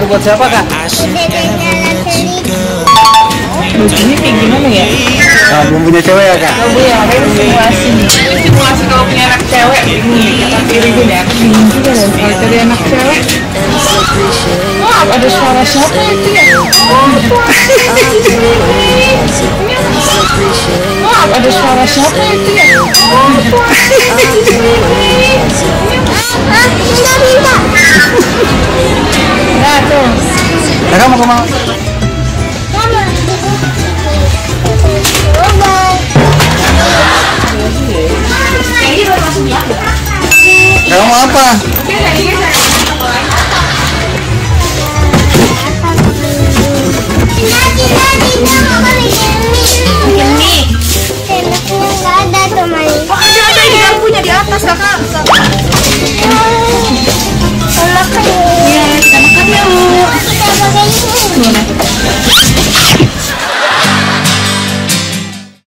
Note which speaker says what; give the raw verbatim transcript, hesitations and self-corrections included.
Speaker 1: buat siapa kak?
Speaker 2: Lucunya kayak gimana ya?
Speaker 1: Nah, belum punya cewek ya kak?
Speaker 2: Oh ya, ada simulasi nih. Simulasi kalau punya anak cewek, bingung kita piringin ya. Bingung juga deh kalau cari anak cewek. Oh, ada suara siapa itu ya? Oh, ada suara siapa itu ya? Nah tuh.
Speaker 1: Kakak mau kemana? Kakak mau apa?